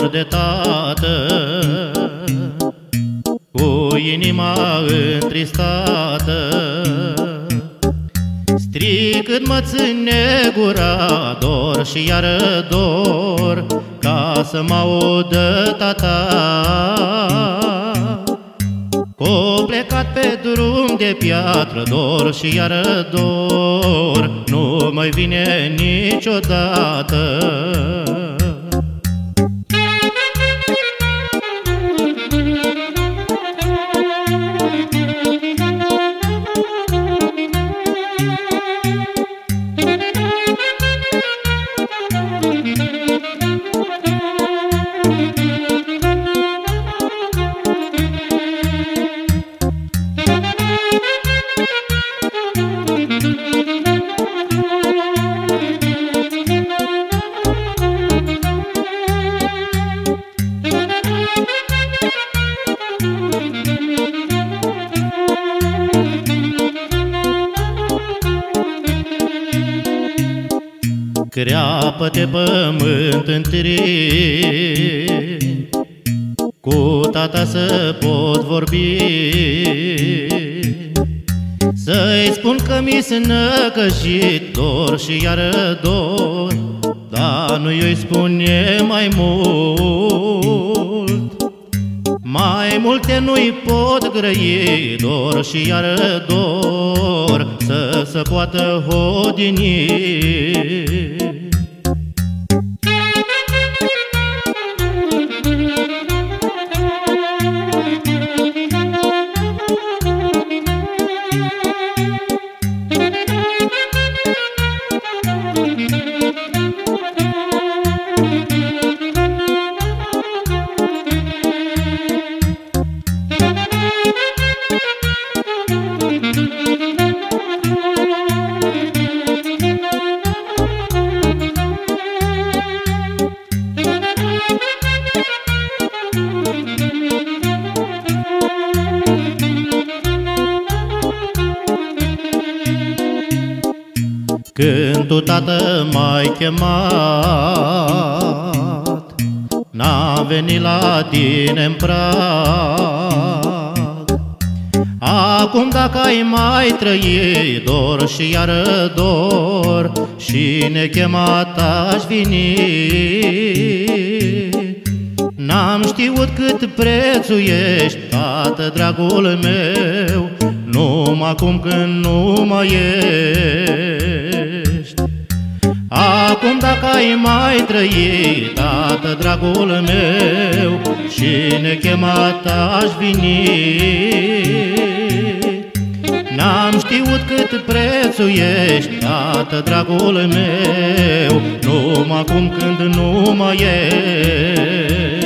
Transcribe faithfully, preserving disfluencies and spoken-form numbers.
dor de tată, cu inima întristată, strig cât mă ține gura, dor și iară dor, ca să mă audă tata. Că-o plecat pe drum de piatră, dor și iară dor, nu mai vine niciodată. Creapă-te pământ întâi, cu tata să pot vorbi, să-i spun că mi-s năcăjit, dor și iară dor, dar nu i-o spune mai mult. Mai multe nu-i pot grăi, dor și iară dor, să se poată hodini. Când tu, tată, m-ai chemat, n-am venit la tine-n prag. Acum dacă ai mai trăi, dor și iară dor, și nechemat aș veni. N-am știut cât prețuiești, tată, dragul meu, numai acum când nu mai ești. Acum dacă ai mai trăi, tată, dragul meu, și nechemat aș veni. N-am știut cât prețuiești, tată, dragul meu, numai acum când nu mai ești.